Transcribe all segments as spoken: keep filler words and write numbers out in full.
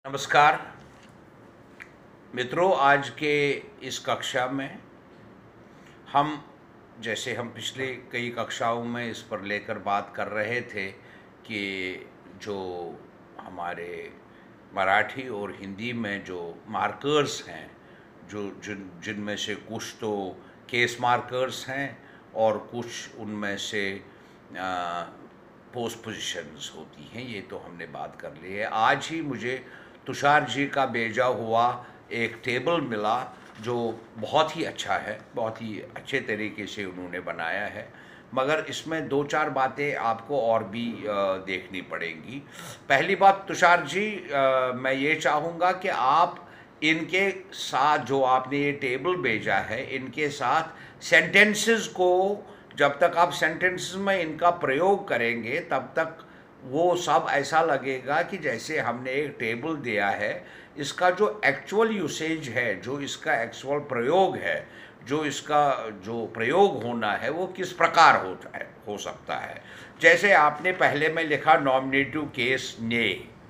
नमस्कार मित्रों, आज के इस कक्षा में हम जैसे हम पिछले कई कक्षाओं में इस पर लेकर बात कर रहे थे कि जो हमारे मराठी और हिंदी में जो मार्कर्स हैं, जो जिन जिनमें से कुछ तो केस मार्कर्स हैं और कुछ उनमें से पोस्ट पोजीशंस होती हैं, ये तो हमने बात कर ली है। आज ही मुझे तुषार जी का भेजा हुआ एक टेबल मिला जो बहुत ही अच्छा है, बहुत ही अच्छे तरीके से उन्होंने बनाया है, मगर इसमें दो चार बातें आपको और भी देखनी पड़ेंगी। पहली बात, तुषार जी, मैं ये चाहूँगा कि आप इनके साथ जो आपने ये टेबल भेजा है, इनके साथ सेंटेंसेस को, जब तक आप सेंटेंसेस में इनका प्रयोग करेंगे तब तक वो सब ऐसा लगेगा कि जैसे हमने एक टेबल दिया है, इसका जो एक्चुअल यूसेज है, जो इसका एक्चुअल प्रयोग है, जो इसका जो प्रयोग होना है वो किस प्रकार होता है हो सकता है। जैसे आपने पहले में लिखा नॉमिनेटिव केस ने,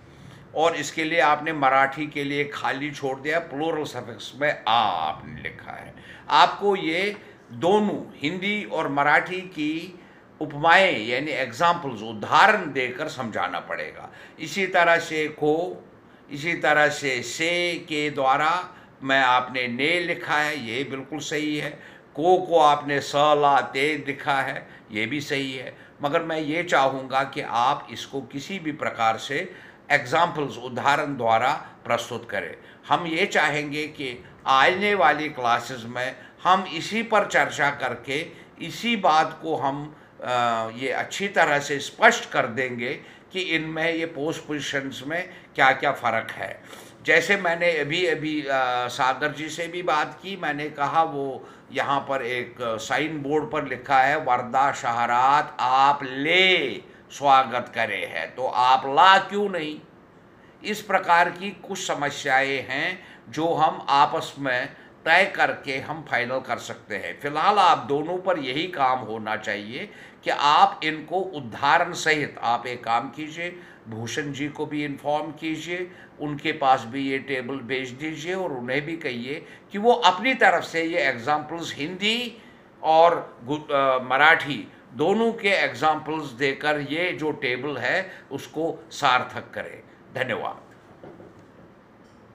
और इसके लिए आपने मराठी के लिए खाली छोड़ दिया, प्लूरल सफिक्स में आ आपने लिखा है। आपको ये दोनों हिंदी और मराठी की उपमाएं यानी एग्जाम्पल्स, उदाहरण देकर समझाना पड़ेगा। इसी तरह से को, इसी तरह से से के द्वारा मैं आपने ने लिखा है, ये बिल्कुल सही है। को को आपने स ला ते लिखा है, ये भी सही है। मगर मैं ये चाहूँगा कि आप इसको किसी भी प्रकार से एग्जाम्पल्स, उदाहरण द्वारा प्रस्तुत करें। हम ये चाहेंगे कि आने वाली क्लासेस में हम इसी पर चर्चा करके इसी बात को हम आ, ये अच्छी तरह से स्पष्ट कर देंगे कि इनमें ये पोस्ट पोजीशंस में क्या क्या फ़र्क है। जैसे मैंने अभी अभी आ, सागर जी से भी बात की, मैंने कहा वो यहाँ पर एक साइन बोर्ड पर लिखा है वर्दा शहरात आप ले स्वागत करे है, तो आप ला क्यों नहीं। इस प्रकार की कुछ समस्याएं हैं जो हम आपस में तय करके हम फाइनल कर सकते हैं। फिलहाल आप दोनों पर यही काम होना चाहिए कि आप इनको उदाहरण सहित, आप एक काम कीजिए, भूषण जी को भी इन्फॉर्म कीजिए, उनके पास भी ये टेबल भेज दीजिए और उन्हें भी कहिए कि वो अपनी तरफ से ये एग्जाम्पल्स हिंदी और मराठी दोनों के एग्जाम्पल्स देकर ये जो टेबल है उसको सार्थक करें। धन्यवाद।